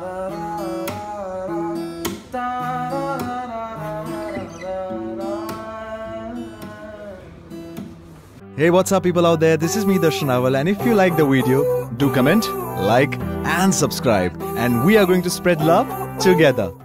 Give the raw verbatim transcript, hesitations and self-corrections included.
Hey, what's up people out there, this is me Darshan Rawal, and if you like the video, do comment, like and subscribe, and we are going to spread love together.